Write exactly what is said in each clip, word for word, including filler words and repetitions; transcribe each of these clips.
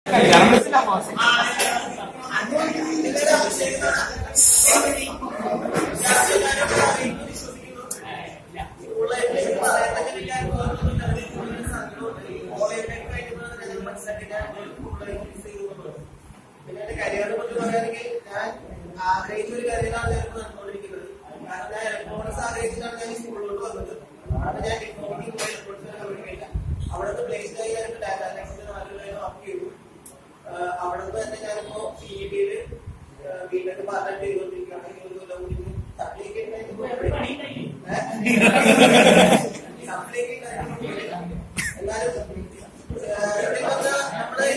കരിയറിനെ പറ്റി പറയുകയാണെങ്കിൽ ഞാൻ ആഗ്രഹിച്ച ഒരു കരിയറാണ് ഞാൻ നടന്നുകൊണ്ടിരിക്കുന്നത്. കാരണം ഞാൻ ഇലക്ട്രോണിക്സ് ആഗ്രഹിച്ചിട്ടാണ് ഞാൻ ഈ സ്കൂളിലോട്ട് വന്നത്. അപ്പൊ ഞാൻ ടെക്നോളജി പോയി ഇലക്ട്രോണിക്സിനെ കണ്ടുപിടിക്കില്ല. അവിടെ നിന്ന് പ്ലേസ്ഡ് ആയി ഞാനിപ്പോ ഡാറ്റ അനലിറ്റിക്സിൽ നാല് കൊല്ലം വർക്ക് ചെയ്തു. അവിടെ നിന്ന് തന്നെ ഞാനിപ്പോ സി ഇ ടിയില് വീട്ടിലേക്ക് പാർട്ടായിട്ട് ചെയ്തുകൊണ്ടിരിക്കുകയാണ്. ഈ ഒരു കൊല്ലം കൂടി സപ്ലിക്കേറ്റ് എന്നാലും നമ്മുടെ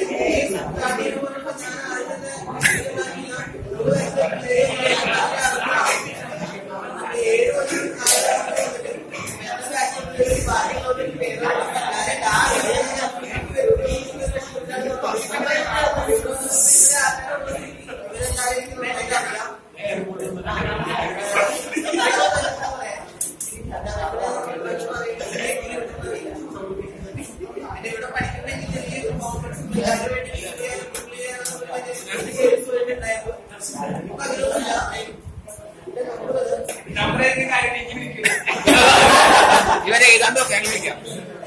ഏഴ് വർഷം ഇവരെ എഴുതാൻ നോക്കാൻ വിളിക്കാം.